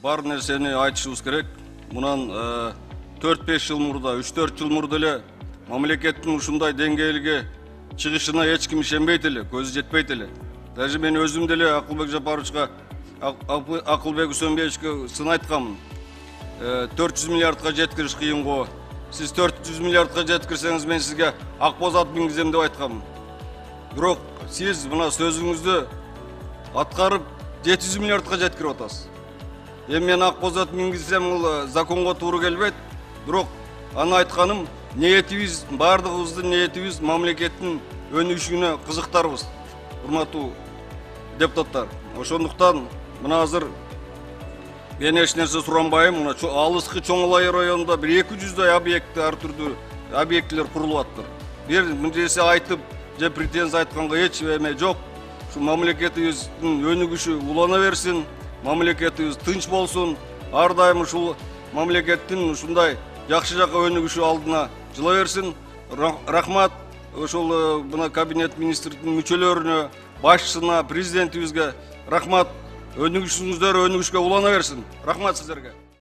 бар нерсени айтышыбыз керек. Мунан 4-5 жыл мурда, 3-4 жыл мурда эле мамлекеттин ушундай деңгээлге чыгышына эч ким ишенбейт эле, көзү жетпейт эле. Даже мен өзүм деле Акылбек Жапаровичка, Акылбек Үсөнбеевичке сын айтканмын. 400 миллиардка жеткириш кыйын го. Сиз 400 миллиардка жеткирсеңиз мен сизге Акбоз ат мингизем деп айтканмын. Бирок сиз мына сөзүңүздү аткарып 700 миллиардка жеткирип атасыз. Эми мен Акбоз ат мингизсем бул законго туура келбейт. Бирок аны айтканым, ниетибиз, бардыгыбыздын ниетибиз мамлекеттин өнүгүшүнө кызыктарбыз. Урматтуу депутаттар. Ошондуктан мына азыр мен эч нерсе суранбайм. Мына алыскы Чоң Алай районунда 200дай объект, ар түрдүү объектилер курулуп атыптыр. Бир нерсе айтып, же претензия айтканга эч эме жок. Şu мамлекетибиздин өнүгүшү улана берсин, мамлекетибиз тынч болсун, ар дайым ушул мамлекеттин ушундай жакшы жака өнүгүшү алдына жыла берсин. Рахмат ошол мына кабинет министрдин мүчөлөрүнө, башчысына, президентибизге рахмат. Өнүгүшүңүздөр өнүгүшкө улана берсин. Рахмат сиздерге.